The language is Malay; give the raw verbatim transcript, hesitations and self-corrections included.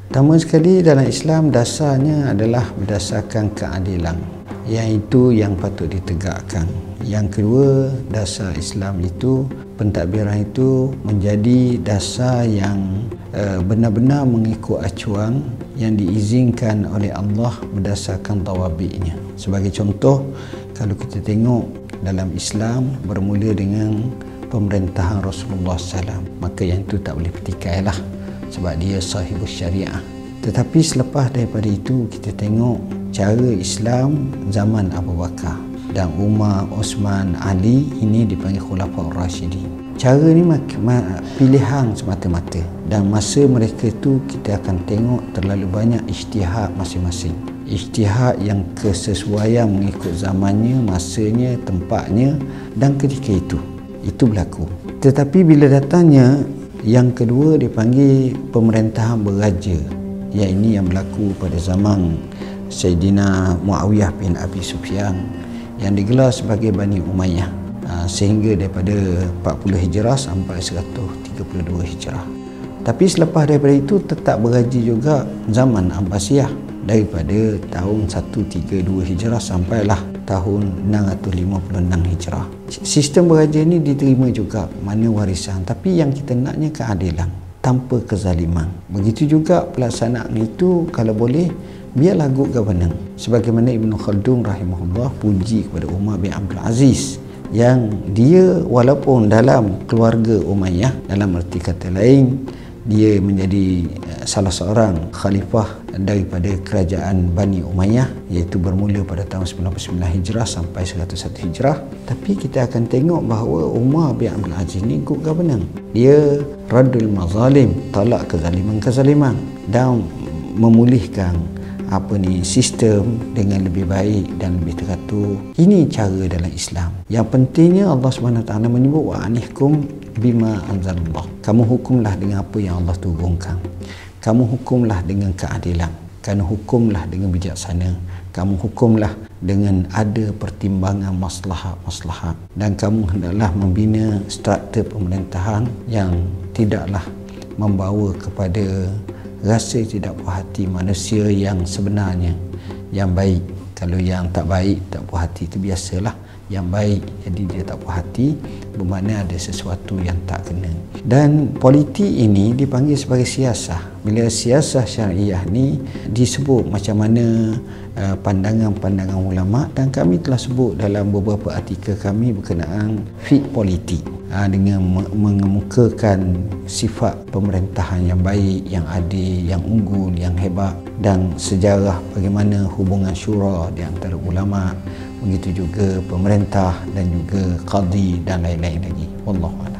Pertama sekali, dalam Islam dasarnya adalah berdasarkan keadilan. Yang itu yang patut ditegakkan. Yang kedua, dasar Islam itu, pentadbiran itu menjadi dasar yang uh, benar-benar mengikut acuan yang diizinkan oleh Allah berdasarkan tawabiknya. Sebagai contoh, kalau kita tengok dalam Islam bermula dengan pemerintahan Rasulullah sallallahu alaihi wasallam, maka yang itu tak boleh pertikailah sebab dia sahibus syariah. Tetapi selepas daripada itu, kita tengok cara Islam zaman Abu Bakar dan Umar, Osman, Ali, ini dipanggil Khulafaur Rasyidin. Cara ni pilihan semata-mata, dan masa mereka itu kita akan tengok terlalu banyak ijtihad masing-masing. Ijtihad yang kesesuaian mengikut zamannya, masanya, tempatnya dan ketika itu. Itu berlaku. Tetapi bila datangnya yang kedua dipanggil pemerintahan beraja, yang ini yang berlaku pada zaman Sayyidina Muawiyah bin Abi Sufyan yang digelar sebagai Bani Umayyah, sehingga daripada empat puluh Hijrah sampai seratus tiga puluh dua Hijrah. Tapi selepas daripada itu tetap beraja juga zaman Abbasiyah daripada tahun seratus tiga puluh dua Hijrah sampailah tahun enam ratus lima puluh enam Hijrah. Sistem beraja ini diterima juga, mana warisan, tapi yang kita naknya keadilan tanpa kezaliman. Begitu juga pelaksanaan itu, kalau boleh biarlah good governance. Sebagaimana Ibn Khaldun rahimahullah puji kepada Umar bin Abdul Aziz, yang dia walaupun dalam keluarga Umayyah, dalam arti kata lain dia menjadi salah seorang khalifah daripada kerajaan Bani Umayyah, iaitu bermula pada tahun sembilan puluh sembilan Hijrah sampai seratus satu Hijrah. Tapi kita akan tengok bahawa Umar bin Abdul Aziz ni good governance. Dia radul mazalim, talak kezaliman-kezaliman dan memulihkan apa ni sistem dengan lebih baik dan lebih teratur. Ini cara dalam Islam. Yang pentingnya Allah subhanahu wa taala menyebut wa anihkum bima anzalallah. Kamu hukumlah dengan apa yang Allah turunkan. Kamu hukumlah dengan keadilan. Kamu hukumlah dengan bijaksana. Kamu hukumlah dengan ada pertimbangan maslahat-maslahat. Dan kamu hendaklah membina struktur pemerintahan yang tidaklah membawa kepada rasa tidak puas hati manusia yang sebenarnya, yang baik. Kalau yang tak baik, tak puas hati, itu biasalah. Yang baik jadi dia tak puas hati, bermakna ada sesuatu yang tak kena. Dan politik ini dipanggil sebagai siasah. Bila siasah syariah ni disebut macam mana uh, pandangan-pandangan ulama, dan kami telah sebut dalam beberapa artikel kami berkenaan fiqh politik, uh, dengan mengemukakan sifat pemerintahan yang baik, yang adil, yang unggul, yang hebat, dan sejarah bagaimana hubungan syura di antara ulama, begitu juga pemerintah dan juga qadi dan lain-lain lagi. Wallahu a'lam.